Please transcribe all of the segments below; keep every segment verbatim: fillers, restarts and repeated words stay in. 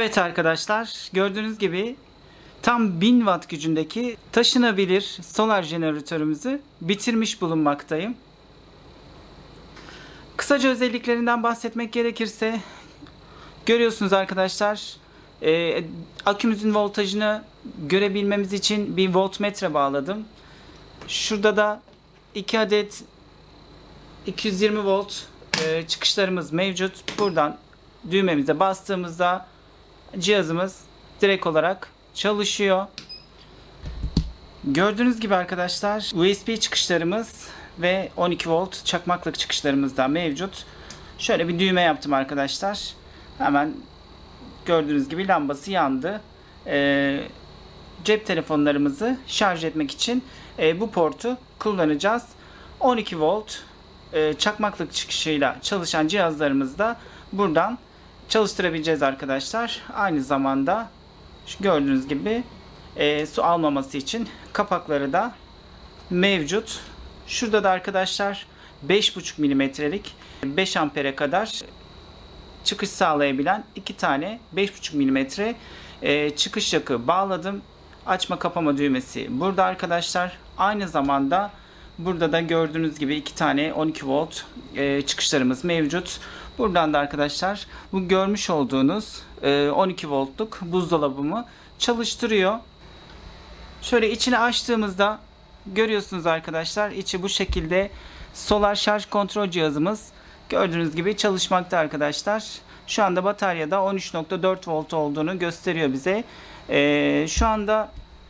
Evet arkadaşlar, gördüğünüz gibi tam bin watt gücündeki taşınabilir solar jeneratörümüzü bitirmiş bulunmaktayım. Kısaca özelliklerinden bahsetmek gerekirse, görüyorsunuz arkadaşlar, e, akümüzün voltajını görebilmemiz için bir voltmetre bağladım. Şurada da iki adet iki yüz yirmi volt e, çıkışlarımız mevcut. Buradan düğmemize bastığımızda cihazımız direkt olarak çalışıyor. Gördüğünüz gibi arkadaşlar, U S B çıkışlarımız ve on iki volt çakmaklık çıkışlarımız da mevcut. Şöyle bir düğme yaptım arkadaşlar. Hemen gördüğünüz gibi lambası yandı. Ee, cep telefonlarımızı şarj etmek için e, bu portu kullanacağız. on iki volt e, çakmaklık çıkışıyla çalışan cihazlarımızda buradan çalıştırabileceğiz arkadaşlar. Aynı zamanda gördüğünüz gibi e, su almaması için kapakları da mevcut. Şurada da arkadaşlar beş buçuk milimetrelik beş ampere kadar çıkış sağlayabilen iki tane beş buçuk milimetre e, çıkış yakı bağladım. Açma kapama düğmesi burada arkadaşlar. Aynı zamanda burada da gördüğünüz gibi iki tane on iki volt e, çıkışlarımız mevcut. Buradan da arkadaşlar bu görmüş olduğunuz e, on iki voltluk buzdolabımı çalıştırıyor. Şöyle içini açtığımızda görüyorsunuz arkadaşlar, içi bu şekilde. Solar şarj kontrol cihazımız gördüğünüz gibi çalışmakta arkadaşlar. Şu anda bataryada on üç nokta dört volt olduğunu gösteriyor bize. E, şu anda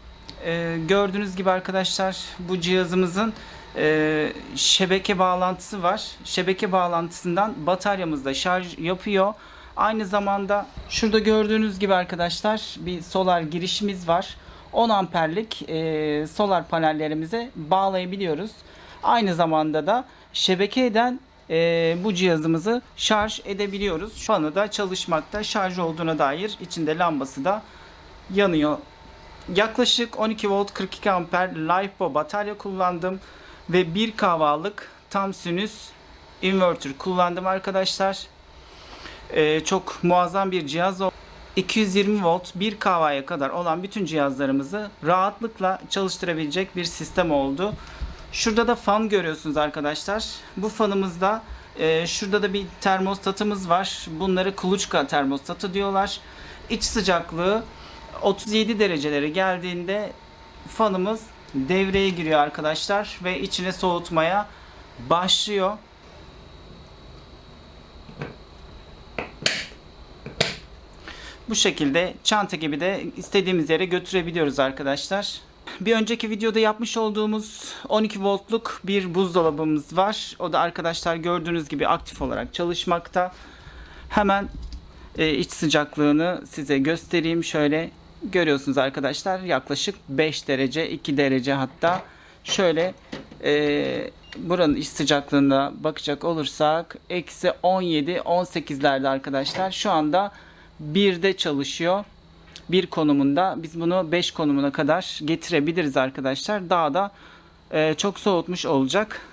e, gördüğünüz gibi arkadaşlar, bu cihazımızın e, şebeke bağlantısı var. Şebeke bağlantısından bataryamız da şarj yapıyor. Aynı zamanda şurada gördüğünüz gibi arkadaşlar bir solar girişimiz var. on amperlik e, solar panellerimize bağlayabiliyoruz. Aynı zamanda da şebekeden e, bu cihazımızı şarj edebiliyoruz. Şu anda da çalışmakta, şarj olduğuna dair içinde lambası da yanıyor. Yaklaşık on iki volt kırk iki amper LiFePO batarya kullandım ve bir kahvalık tam sinüs inverter kullandım arkadaşlar. Ee, çok muazzam bir cihaz oldu. iki yüz yirmi volt bir kahvaya kadar olan bütün cihazlarımızı rahatlıkla çalıştırabilecek bir sistem oldu. Şurada da fan görüyorsunuz arkadaşlar. Bu fanımızda e, şurada da bir termostatımız var. Bunları kuluçka termostatı diyorlar. İç sıcaklığı otuz yedi derecelere geldiğinde fanımız devreye giriyor arkadaşlar ve içine soğutmaya başlıyor. Bu şekilde çanta gibi de istediğimiz yere götürebiliyoruz arkadaşlar. Bir önceki videoda yapmış olduğumuz on iki voltluk bir buzdolabımız var. O da arkadaşlar gördüğünüz gibi aktif olarak çalışmakta. Hemen e, iç sıcaklığını size göstereyim. Şöyle görüyorsunuz arkadaşlar, yaklaşık beş derece, iki derece hatta. Şöyle e, buranın iç sıcaklığına bakacak olursak eksi on yedi on sekizlerde arkadaşlar. Şu anda birde çalışıyor. bir konumunda. Biz bunu beş konumuna kadar getirebiliriz arkadaşlar. Daha da e, çok soğutmuş olacak.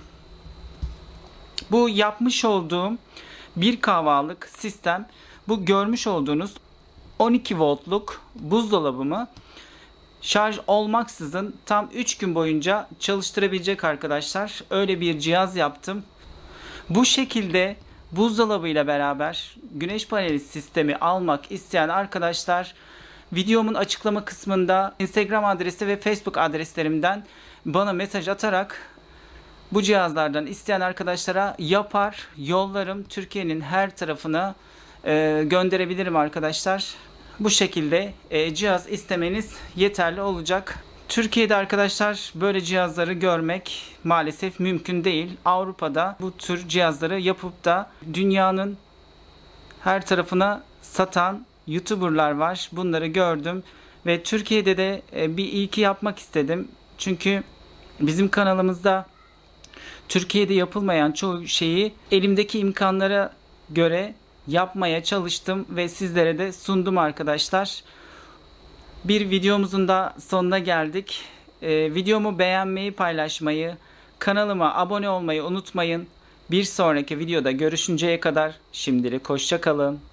Bu yapmış olduğum bir kahvalık sistem, bu görmüş olduğunuz on iki voltluk buzdolabımı şarj olmaksızın tam üç gün boyunca çalıştırabilecek arkadaşlar. Öyle bir cihaz yaptım. Bu şekilde buzdolabı ile beraber güneş paneli sistemi almak isteyen arkadaşlar, videomun açıklama kısmında Instagram adresi ve Facebook adreslerimden bana mesaj atarak bu cihazlardan isteyen arkadaşlara yapar, yollarım. Türkiye'nin her tarafına e, gönderebilirim arkadaşlar. Bu şekilde e, cihaz istemeniz yeterli olacak. Türkiye'de arkadaşlar böyle cihazları görmek maalesef mümkün değil. Avrupa'da bu tür cihazları yapıp da dünyanın her tarafına satan YouTuber'lar var. Bunları gördüm ve Türkiye'de de bir ilki yapmak istedim. Çünkü bizim kanalımızda Türkiye'de yapılmayan çoğu şeyi elimdeki imkanlara göre yapmaya çalıştım ve sizlere de sundum arkadaşlar. Bir videomuzun da sonuna geldik. Ee, videomu beğenmeyi, paylaşmayı, kanalıma abone olmayı unutmayın. Bir sonraki videoda görüşünceye kadar şimdilik hoşça kalın.